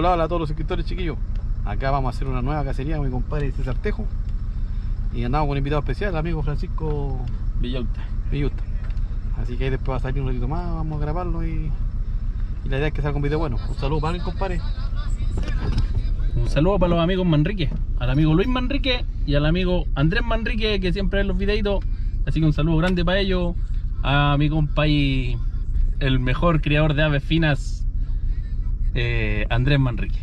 hola a todos los suscriptores, chiquillos. Acá vamos a hacer una nueva cacería con mi compadre César Tejo. Y andamos con un invitado especial, el amigo Francisco Villauta. Así que ahí después va a salir un ratito más, vamos a grabarlo y la idea es que salga un video bueno. Un saludo para el compadre. Un saludo para los amigos Manrique, al amigo Luis Manrique y al amigo Andrés Manrique, que siempre ven los videitos. Así que un saludo grande para ellos. A mi compadre, el mejor criador de aves finas, Andrés Manrique.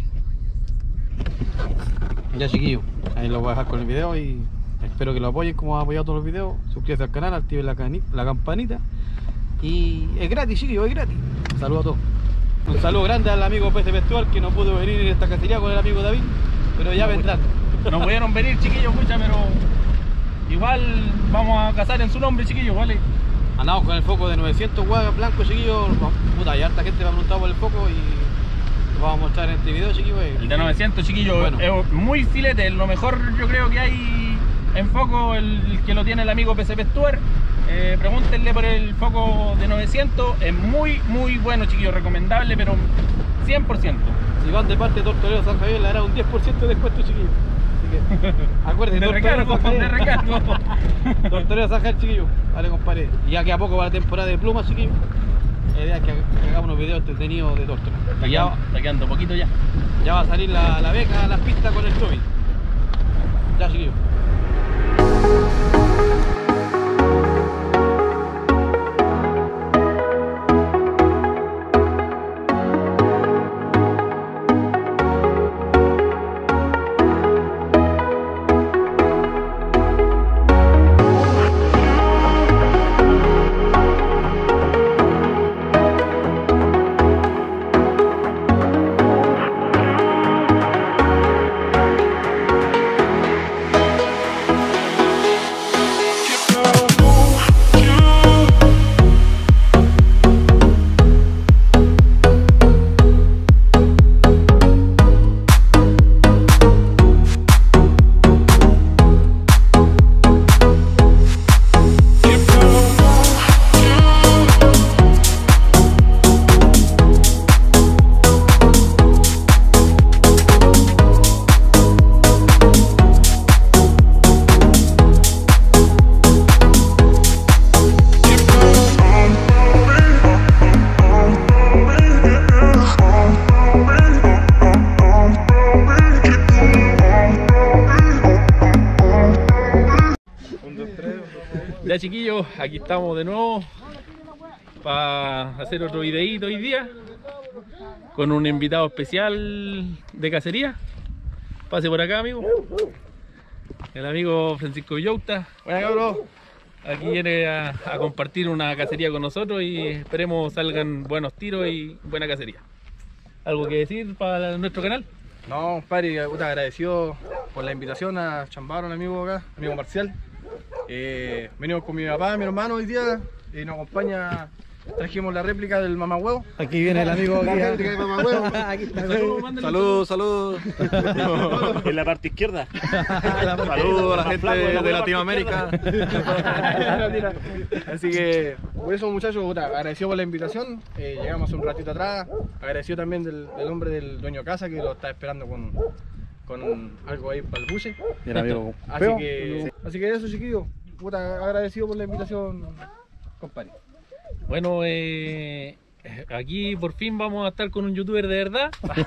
Ya, chiquillos, ahí lo voy a dejar con el video y espero que lo apoyen como han apoyado todos los videos. Suscríbanse al canal, activen la campanita. Y es gratis, chiquillos, es gratis. Saludos a todos. Un saludo grande al amigo PSP Stuart, que no pudo venir en esta cacería con el amigo David, pero ya vendrán. No pudieron venir, chiquillos, mucha, pero igual vamos a cazar en su nombre, chiquillos, ¿vale? Andamos con el foco de 900 guagas blancos, chiquillos. Puta, hay harta gente me ha preguntado por el foco y lo vamos a mostrar en este video, chiquillos. El de 900, chiquillos, bueno, es muy filete, lo mejor yo creo que hay en foco, el que lo tiene el amigo PSP Stuart. Pregúntenle por el foco de 900, es muy bueno, chiquillos, recomendable, pero 100%. Si van de parte de Tortorero San Javier, le dará un 10% de descuento, chiquillos. Así que acuérdense, de recargo. Tortorero San Javier, chiquillos. Vale, compadre. Y ya que a poco va la temporada de plumas, chiquillos. La idea es que hagamos unos videos entretenidos de Tortorero. Está quedando poquito ya. Ya va a salir la beca a las pistas con el Toby. Ya, chiquillos. Ya, chiquillos, aquí estamos de nuevo para hacer otro videíto hoy día con un invitado especial de cacería. Pase por acá, amigo. El amigo Francisco Villauta. Buenas, cabrón. Aquí viene a compartir una cacería con nosotros y esperemos salgan buenos tiros y buena cacería. ¿Algo que decir para nuestro canal? No, compadre, agradecido por la invitación a Chambaro, un amigo acá, amigo Marcial. Venimos con mi papá, mi hermano hoy día y nos acompaña. Trajimos la réplica del mamahuevo. Aquí viene el amigo. La réplica del mamahuevo. Aquí está. Saludos. En la parte izquierda. Saludos a la gente de Latinoamérica. Así que, por eso, muchachos, agradecido por la invitación. Llegamos un ratito atrás. Agradecido también del hombre del dueño de casa que lo está esperando con algo ahí para el buche. Así que eso, chiquillos. Agradecido por la invitación, compadre. Bueno, aquí por fin vamos a estar con un youtuber de verdad.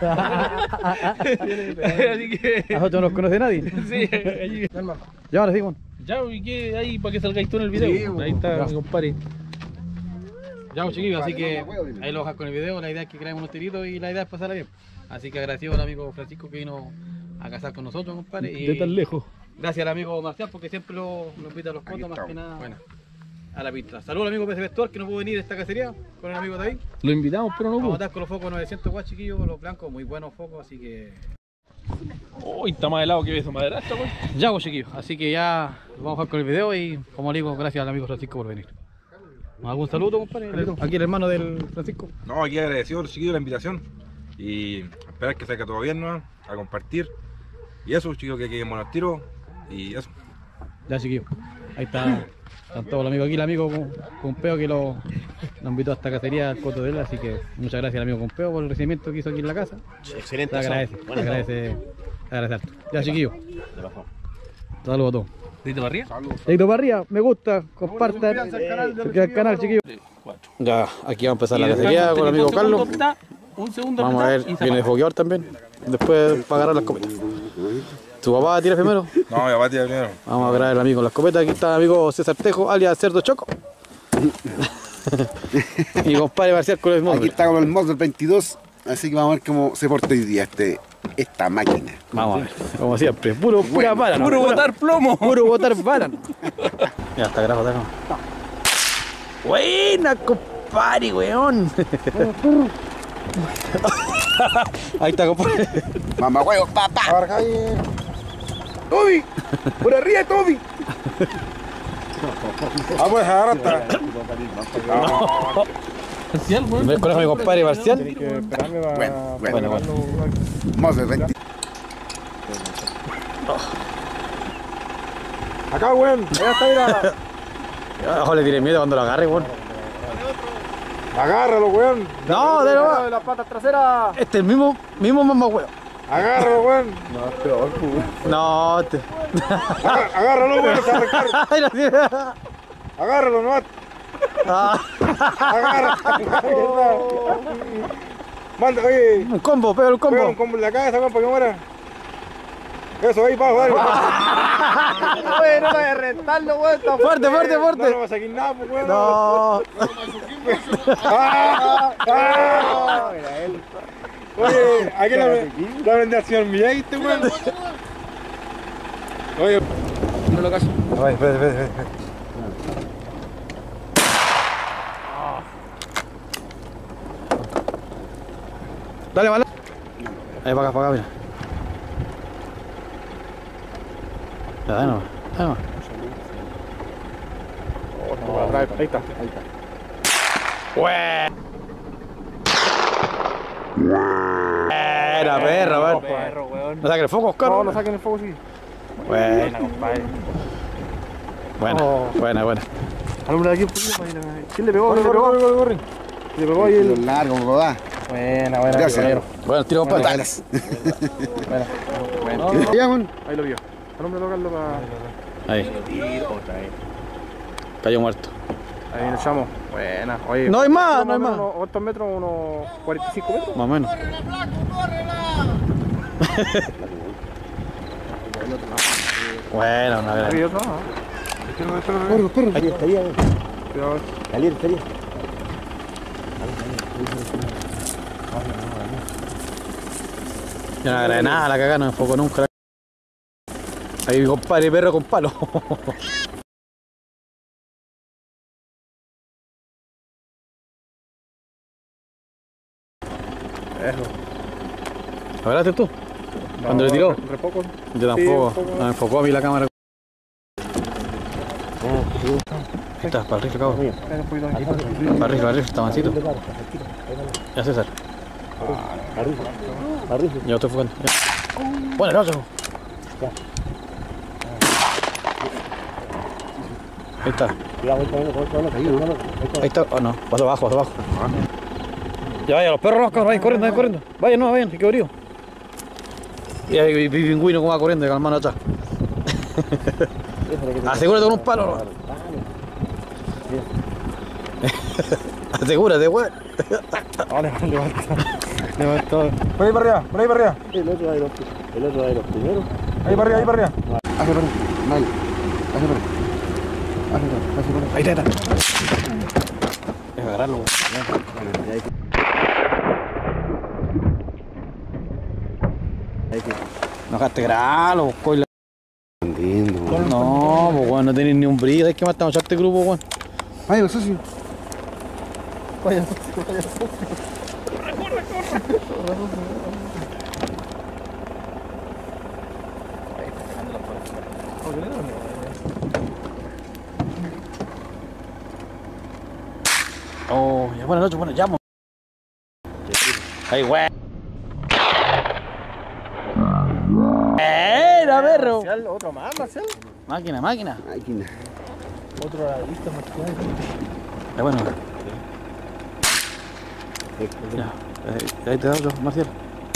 Así que... ¿A nosotros no nos conoce nadie? Sí, allí. Ya, ahora sí, bueno. Ya, ¿y qué ahí para que salgáis tú en el video? Sí, ahí está mi compadre. Ya, chiquillos, así que ahí lo dejas con el video. La idea es que creemos unos tiritos y la idea es pasarla bien. Así que agradecido al amigo Francisco que vino a cazar con nosotros, compadre. De tan lejos. Gracias al amigo Marcial porque siempre lo invita a los cotos, más que nada a la pista. Saludos al amigo PSP Stuart que no pudo venir a esta cacería con el amigo David. Lo invitamos, pero no Vamos a pudo. estar con los focos 900 watts, chiquillos, los blancos, muy buenos focos, así que... Uy, está más helado que eso, madrastra, güey. Ya, pues, chiquillos, así que ya vamos a jugar con el video y, como le digo, gracias al amigo Francisco por venir. ¿Algún saludo, compadre? Aquí el hermano del Francisco. No, aquí agradecido los chiquillos la invitación y esperar que salga todo bien, ¿no? A compartir. Y eso, chiquillos, que queden buenos tiros y eso. Ya, chiquillos, ahí está. Están todos los amigos aquí, el amigo con un peo que lo Lo invitó a esta cacería al coto de él, así que muchas gracias al amigo Compeo por el recibimiento que hizo aquí en la casa. Excelente. Se agradece, se agradece harto. Ya, chiquillos. Saludos a todos. ¿Dito para arriba? Dedito para arriba, me gusta, compartan, suscríbanse al canal, chiquillos. Ya, aquí va a empezar la cacería con el amigo Carlos. Un segundo. Vamos a ver, viene de fogueador también. Después para agarrar la escopeta. ¿Tu papá tira primero? No, mi papá tira primero. Vamos a agarrar al amigo con la escopeta. Aquí está el amigo César Tejo, alias Cerdo Choco. Y compadre Marcial con el mismo. Aquí está con el mod del 22, así que vamos a ver cómo se porta hoy día esta máquina. Vamos a ver, como siempre, pura bala. Puro botar plomo. Puro botar bala. Ya está grabado, ¿no? Buena, compadre, weón. Ahí está, compadre. Mamá huevo, papá. ¡Toby! ¡Por arriba, Toby! Vamos a dejar hasta. Marcial, ¿Me weón. conoce a mi compadre Marcial? Bueno. Mod del 22. Acá, weón. Allá está, mira. Ojo, le tiré miedo cuando lo agarre, weón. Agárralo, weón. No, de nuevo. De las patas traseras. Este es el mismo mamá, weón. Agárralo, weón. No, Agárralo, weón. Se va a arrancar. Ay, no tiene. Agárralo, no. Ah, Agárralo. Manda, oye. un combo, pega un Pega un combo. combo en la cabeza, weón, para que muera. Eso, ahí, bajo, dale. Oye, no vayas a rentarlo, weón. Está Fuerte, fuerte, No, no fuerte. vas a sacar nada, pues, weón. No. Oye, aquí la vendí al señor Miyagi, este weón. Oye, no lo caso. Ay, espérate. Dale, bala. Ahí, para acá, mira. Ya, dale nomás. Ahí está. Buena, perro, weón. weón. ¿No saquen el foco, Oscar? No, no saquen el fuego, sí. Buena, compadre. buena. Alumbra aquí un poquito. ¿Quién le pegó? Corre. Le pegó ahí el... Largo, como va. Buena, Gracias. caballero. Bueno, tiro, compadre. Totales. Bueno. Ya, weón. Ahí lo vio. Alúmbralo, Carlos, para... Ahí. Cayó muerto. Ahí nos echamos. Buena. Oye, No hay más, no hay más. ¿Cuántos metros? ¿Unos 45 metros? Más o menos. Bueno, una gran. Ríos, ¿no? Ahí estaría, weón. Cuidado. Caliente, estaría. Yo no agarré nada, la cagada no me enfocó nunca. Ahí mi compadre perro con palo. Eso. ¿Lo agarraste tú? ¿Cuándo le tiró? Entre poco. Yo tampoco. Sí, un poco. No me enfocó a mí la cámara. Ahí está, para el rifle, cabrón. Ven un poquito aquí. Para el rifle, está mansito. Ya, César. Ya estoy enfocando. Ya. Bueno, cabrón. Ahí está. Ahí está. Oh, no. Paso abajo. Ya vaya, los perros, cabrón, vayan corriendo. Vayan, que brío. Y ahí vi pingüino como va corriendo con las manos atrás. Asegúrate con un palo. ¿No? Asegúrate, weón. Levantó. Por ahí para arriba. El otro de los primeros. Ahí para arriba. Hace por ahí. Vale. Hace por ahí. Ahí está. Deja agarrarlo, weón. No dejaste gralo, coila. No, pues weón, no tenés ni un brillo. Hay que matar a este grupo, weón. Ay, lo socio. Oh, ya buenas noches, bueno, llamo. Ahí, weón. Era perro. Marcial, otro más, Marcial. Máquina. Máquina. Otro a la vista, Marcial. Ya bueno. Ya, ahí te da otro, Marcial.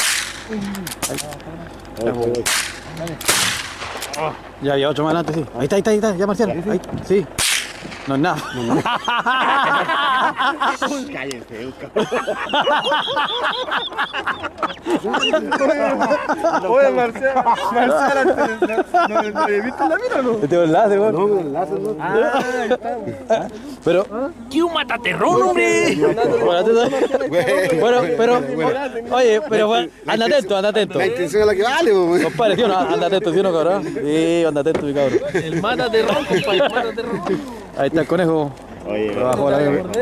Ya, ya, otro más adelante, sí. Ahí está, ya, Marcial. Ahí, sí. No es nada. Cállense, Oye, Marcial, ¿no viste la mira o no? Este es un láser, weón. No, el láser no. Ahí está. Pero, ¡Qué un mataterrón, hombre! bueno, pero, oye, pero, anda atento. La intención es la que vale, pues. Compadre, ¿sí o no? Anda atento, ¿sí o no, cabrón? Sí, anda atento, mi cabrón. El mataterrón, compadre, el mataterrón. Ahí está el conejo. Oye, Abajo la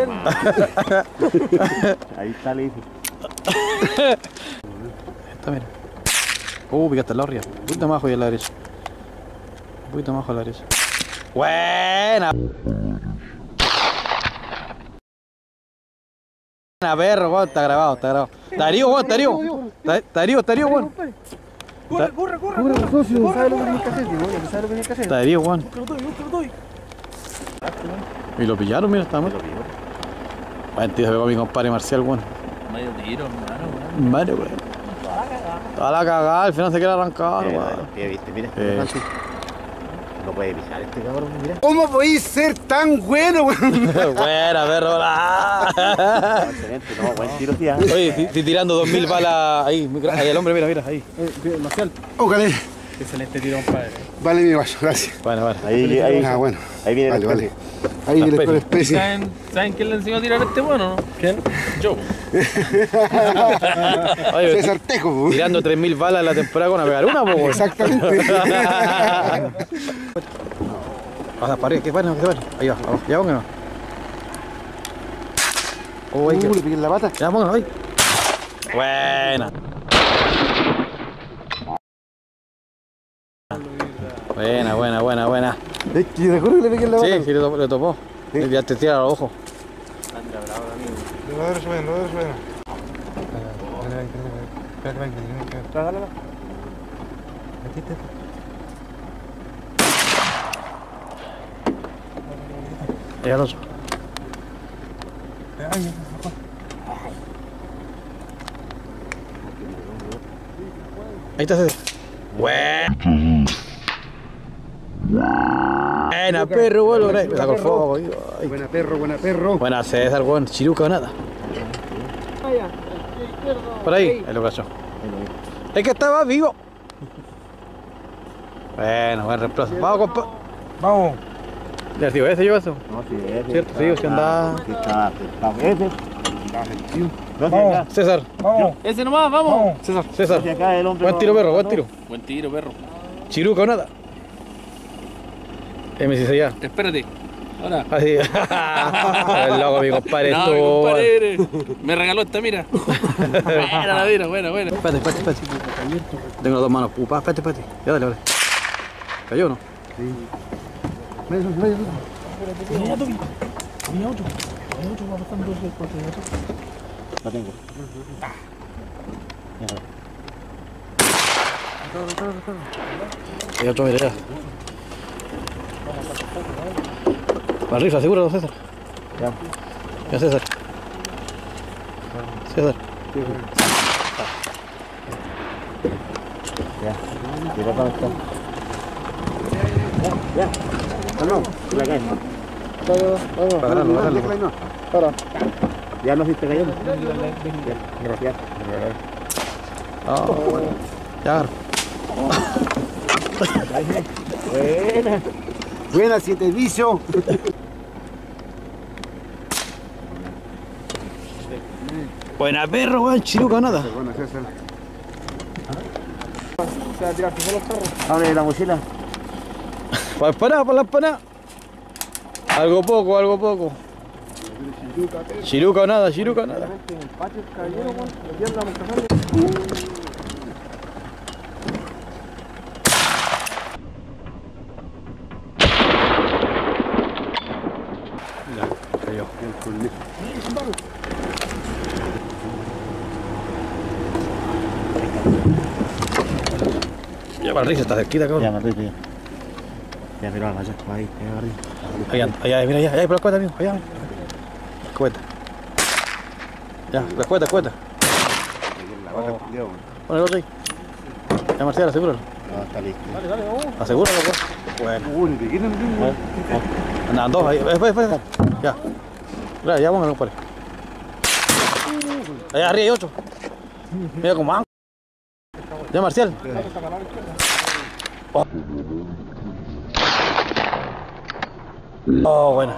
ahí está el hijo. Está, mira. Picaste la horria. Un poquito más abajo y a la derecha. Un poquito más abajo a la derecha. Buena. Buena, perro, weón. Está grabado. Darío, weón. Darío, weón. Corre, socio. ¿Sabes lo que tienes que hacer? ¿Sabes lo que tienes que hacer? Darío, weón. Y lo pillaron, mira, está muerto. Buen tío, se pegó a mi compadre Marcial, weón. Medio tiro, hermano. Madre, weón. Toda la cagada, al final se queda arrancado, weón. ¿Viste? Mira, no puede pisar este cabrón, mira. ¿Cómo podéis ser tan bueno, weón? Buena, perro. Excelente, no, buen tiro, tía. Oye, estoy tirando 2000 balas ahí el hombre, mira, ahí. Marcial, Ójale. excelente tiro, compadre. Vale, mi guayo, gracias. Bueno. Ahí Bueno. ahí viene Vale, el vale. Ahí viene con especie. ¿Saben quién le enseñó a tirar a este bueno, no? ¿Quién? Yo. Oye, César Tejo, weón. tirando 3000 balas en la temporada con a pegar una, po, weón. Exactamente. Pasa para arriba, que pare, que pare. Ahí va, vamos, ya pónganos. Ahí Le piqué en la pata. ya pónganos, ahí. Buena. Buena. Es que te acuerdas que le piqué en la pata. Sí, le topó. Sí. Ya te tira a los ojos. Lo de suena. Ya el otro. Ahí está César. Buena, perro, weón. Me sacó el fuego. Ay. Buena perro. Buena César, weón. Chiruca o nada. Por ahí lo cachó. Es que estaba vivo. Bueno, buen reemplazo. Vamos, compa. Vamos. Ya, tío, ese yo eso. No, sí, ese. Cierto, sí, si andaba. Sí, está ese. No, Vamos, César. Vamos. Ese nomás, vamos. César. si acá el hombre. Buen tiro, perro, buen tiro. Buen tiro, perro. Chiruca o nada. M6 ya. Espérate. Ahora. Así. El loco, mi compadre. No, mi estuvo- compadre, me regaló esta mira. Buena la mira, buena. Espérate. Tengo las dos manos. Upa, espérate. Ya dale. ¿Cayó o no? La tengo. Hay otro, mira, ya. La rifa, seguro, César. Ya, César. Ya. Tira para acá. Ya. No, la cae. Agárralo. Ya no fuiste cayendo. Ya. Ya agarro. Buena, 7 vicio. Buena perro, weón. Chiruca o nada. Buena, César. Se va a tirar todos los perros. Abre la mochila. Para la empanada. Algo poco. Chiruca o nada. En el patio, caballero, weón. Le pierda a Montajarle. Cayó. Ya para arriba, está cerquita, Ya, cabrón. me estoy ya. Ya, pero allá, ahí arriba. Allá, mira, allá, por la cuenta, amigo. Allá. Cuenta. Ya, la cueta. Pon el otro ahí. Ya, Marcial, asegúralo. No, está listo. Asegúralo, pues. Bueno. Andan dos ahí. Espera. Ya. Claro, ya póngalo, compadre. Allá arriba hay otro. Mira como mango. Ya, Marcial. Oh, buena.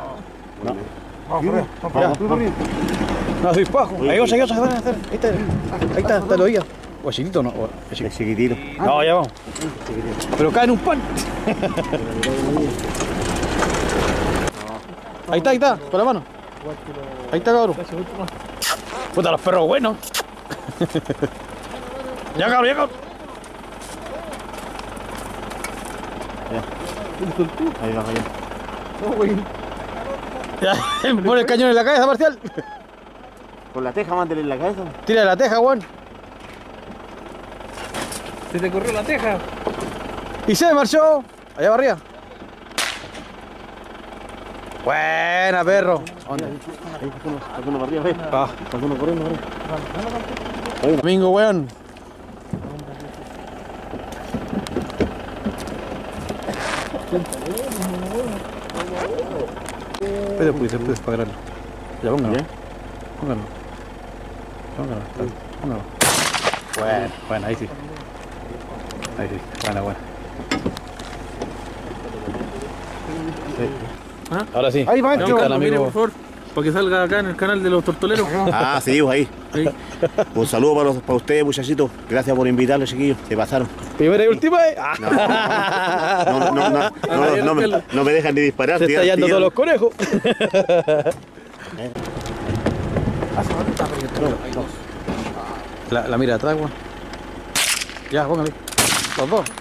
No, soy pajo. Hay otro, se van a hacer. Ahí está el oído. O chiquitito, no. Es chiquitito. No, ya vamos. Pero cae en un pan. Ahí está, con la mano. Ahí está, cabrón. Puta, los perros buenos. Ya, cabrón. Ahí va, Ya, pone el cañón en la cabeza, Marcial. Con la teja, mándale en la cabeza. Tira de la teja, weón. Se te corrió la teja. Y se marchó. Allá va arriba. Buena, perro. ¿Dónde? Pasó uno para arriba, ve. Pasó uno corriendo, Domingo, weón. Puedes pagarlo. Ya, póngalo. Póngalo. Bueno, ahí sí. Buena. ¿Ah? Ahora sí. Ahí va, Ahí está el Mire, amigo. por favor, para que salga acá en el canal de los tortoleros. Ah, sí, ahí. Sí. Un saludo para ustedes, muchachitos. Gracias por invitarlos, chiquillos. Se pasaron. Primera y última. No me dejan ni disparar. Se está hallando todos los conejos. La mira atrás, weón. Ya, póngale. Los dos.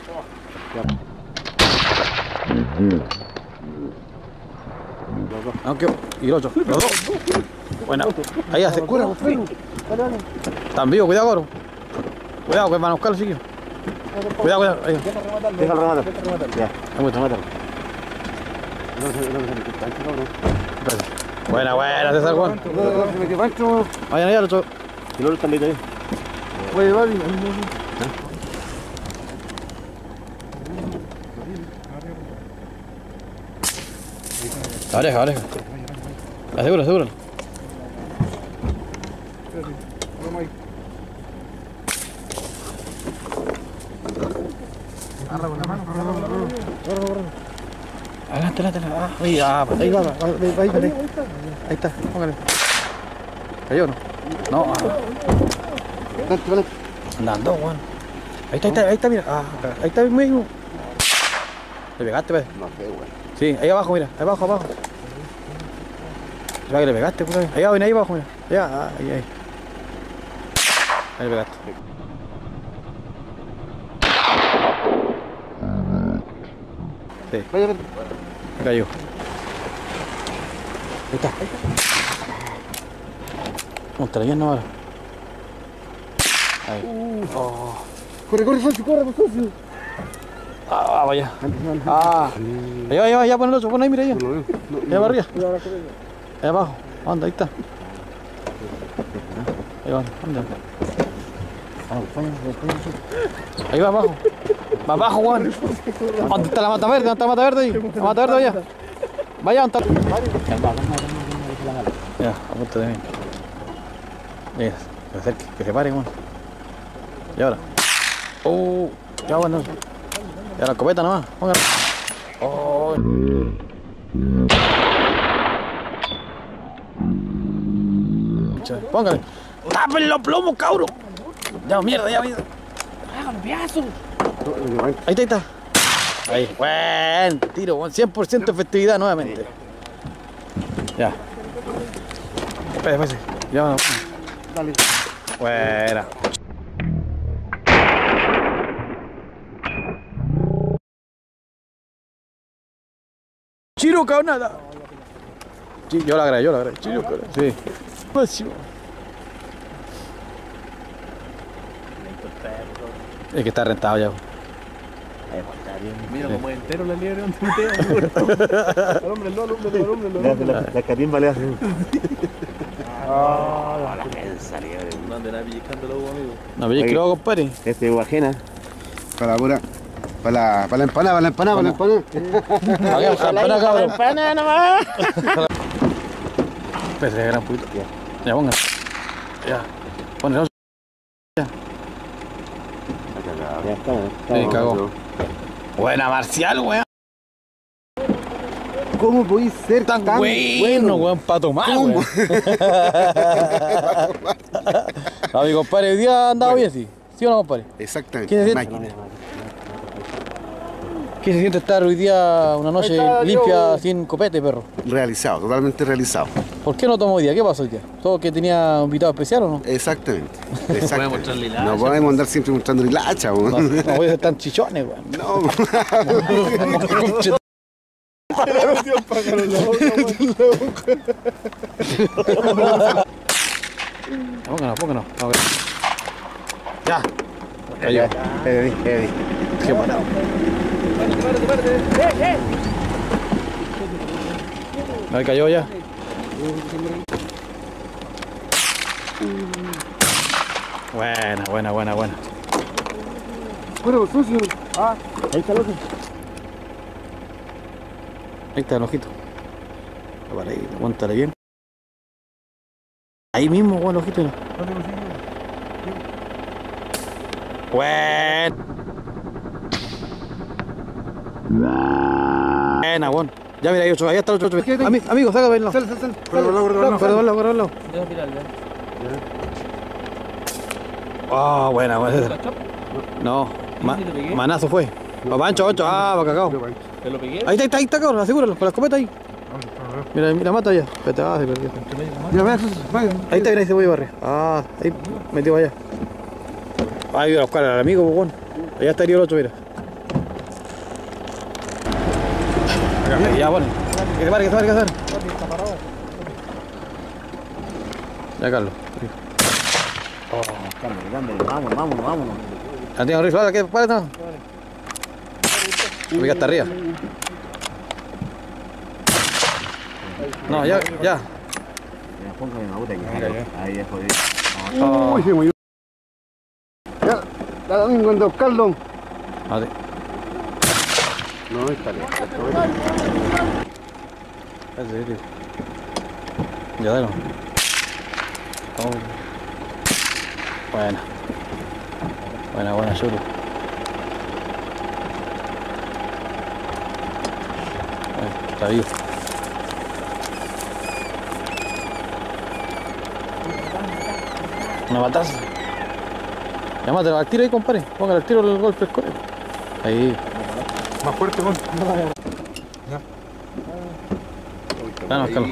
Aunque, y el otro. Los dos. Bueno, ahí hace. Cura, están vivos, cuidado, coro. Cuidado, que van a buscar los chiquillos. Cuidado. Ahí. Déjalo rematar. Ya. Buena, César, weón. Vayan allá, el otro. El otro está listo ahí. Aleja. Asegúralo. Adelante. Ahí va. Ahí está, póngale. ¿Cayó o no? No. Andando, weón. Ahí está, mira. Ahí está mismo. Le pegaste, pues. No sé, güey. Sí, ahí abajo, mira. Ahí abajo. Ya que le pegaste, puta. Ahí abajo, mira. Allá, ahí. Ahí le pegaste. Sí. Me cayó. Ahí está. Contra la ahora. Ahí. Corre, Socio. Vaya. Allá, pon el otro, pon ahí, mira allá. Allá para arriba. Allá abajo. Anda, ahí está. Ahí va, anda. Ahí va abajo. Va abajo, Juan. ¿Dónde está la mata verde? ¿Dónde está la mata verde ahí? La mata verde allá. Vaya, ¿dónde está? Ya, apunta de mí. Que se acerque, que se pare, Juan. Y ahora. Ya, bueno. Y ahora la escopeta nomás. Póngala. Póngale. ¡Tapen los plomos, cabrón! Ya, mierda. ¡Hágalo, piazo! Ahí está. Ahí, buen tiro, 100% efectividad nuevamente. Ya. Espérate. Ya vamos. Dale. Buena. Chiro, cabrón, nada. Sí, yo la agrego. Chiro, cabrón. Sí. Máximo. Es que está rentado ya. Mira como entero la liebre donde meteo. Alúmbrelo. La catimba le hace. No anden a pellizcando la uva, amigo. No, pero que luego, compadre. Este es uva ajena. Para la pura. Para la empanada, Para la empanada, cabrón. Empanada nomás. Pues se gran poquito. Ya, pongan. Ya. Ponle. Ya está. Sí, cagó. Buena Marcial, weón. ¿Cómo podéis ser Tan bueno, weón, para tomar, weón. A mi compadre, hoy día ha andado bien, sí. ¿Sí o no, compadre? Exactamente. ¿Quién es máquina. ¿Qué se siente estar hoy día una noche limpia sin copete, perro? Realizado, totalmente realizado. ¿Por qué no tomó hoy día? ¿Qué pasó hoy día? ¿Todo que tenía un invitado especial o no? Exactamente. podemos mostrarle hilacha, No podemos andar siempre mostrando hilacha, No, weón. no voy a ser tan chichones, weón. No. Pónganos. A ver. Ya. Cayó. Heavy. Qué parado. Ahí cayó ya. Buena. Bueno, sucio. Ahí está el otro. Ahí está el ojito. Para ahí, aguántale bien. Ahí mismo, weón, el ojito. Buena, weón. Ya mira, ahí otro, ahí está el otro. Amigo, sácame el Sal. Perdón. Ah, buena. No, manazo fue. Pancho, va cagado. ¿Te lo pegué? Ahí está, cabrón, asegúralo, con la escopeta ahí. Mira, mata allá. Espérate, se perdió. Ahí está, mira, ahí se voy a barrer. Ah, ahí metió allá. Ahí voy a buscar al amigo, weón. Allá está herido el otro, mira. Ya, bueno. Que se pare. Ya, Carlos. Vámonos. Ya tengo rifle, ahora que pare, no. Amiga, hasta arriba. No, ya. Póngame una bota aquí. Ahí es jodido. Uy, se murió. Ya, domingo en Don Carlos. Vale. No, está bien. Ya dale. Buena, Churu. Está vivo. Una bataza. Llámatelo al tiro ahí, compadre. Póngale al tiro el golpe el correo. Ahí. Más fuerte, con. No, Carlos.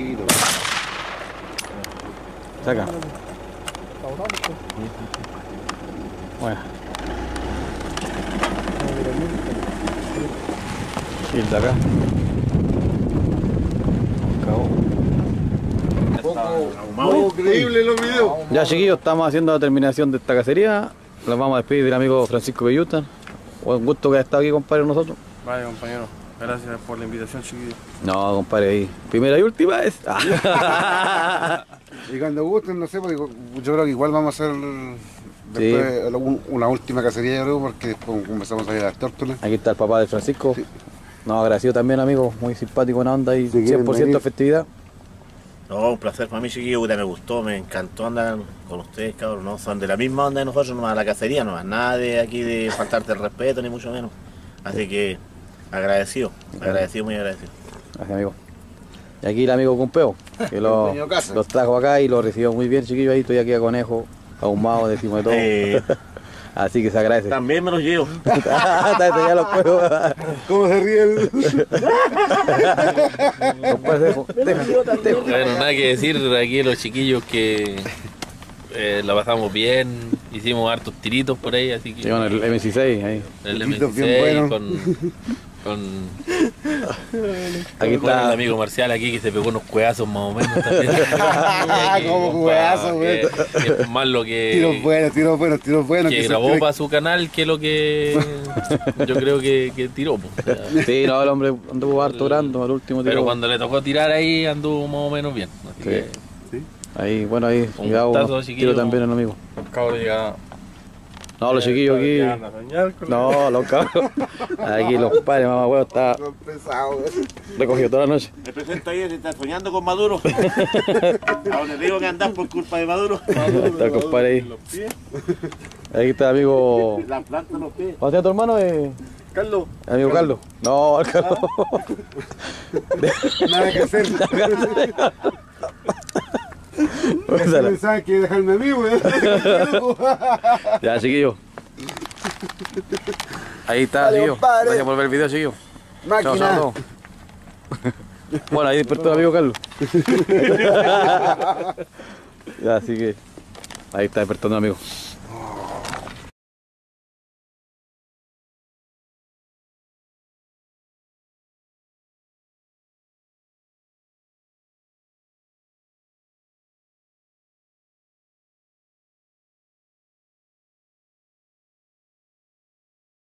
Saca. Bueno. Y el de acá. Increíble los videos. Ya, chiquillos, estamos haciendo la terminación de esta cacería. Los vamos a despedir del amigo Francisco Belluta. Un gusto que haya estado aquí, compadre, con nosotros. Vale, compañero. Gracias por la invitación, chiquillo. No, compadre, ahí. Primera y última vez. Y cuando gusten, no sé, porque yo creo que igual vamos a hacer después una última cacería, yo creo, porque después comenzamos a ir a las tórtolas. Aquí está el papá de Francisco. Sí. Nos agradecido también, amigo. Muy simpático, buena onda y Si quieren 100% venir. festividad. No, un placer para mí, chiquillo, me gustó, me encantó andar con ustedes, cabrón, ¿no? Son de la misma onda de nosotros, nomás la cacería, nomás, nada de aquí de faltarte el respeto, ni mucho menos. Así que, agradecido, muy agradecido. Gracias, amigo. Y aquí el amigo Cumpeo, que los trajo acá y lo recibió muy bien, chiquillo. Ahí estoy aquí a conejo, ahumado, decimos de todo. Así que se agradece. También me los llevo. Ya los juegos. ¿Cómo se ríe el...? Bueno, nada que decir aquí los chiquillos que la pasamos bien, hicimos hartos tiritos por ahí, así que Sí, bueno, el MC6 ahí. el Tiritos M16 bien con Aquí con el está. amigo Marcial aquí que se pegó unos cueazos más o menos también. ¿Cómo cueazos, güey? que es más lo que Tiros buenos. que se grabó cree- para su canal que lo que yo creo que tiró, po. O sea, Sí, no, el hombre anduvo harto grande, al último pero tiro. cuando le tocó tirar ahí anduvo más o menos bien, así Sí. que Ahí, bueno, ahí, Un cuidado, gustazo, unos chiquillo. tiros también el amigo. El cabro llega. No, los chiquillos aquí. a soñar con No, los cabros. Aquí los padres, mamá, huevo, está Son pesados, güey. recogido toda la noche. Me presento ahí, está soñando con Maduro. A donde digo que andás por culpa de Maduro. Ahí está el compadre ahí. los pies. Ahí está el amigo. La planta en los pies. ¿Cómo se llama tu hermano? Carlos. El amigo Carlos. No, el Carlos. Nada que hacer. Pensaban que dejarme a mí, güey. Ya, chiquillo. Ahí está, Dale, chiquillo. compadre. Gracias por ver el video, chiquillo. Chao, Máquina. chao a todos. Bueno, ahí despertó el amigo Carlos. Ya, así que ahí está despertando el amigo.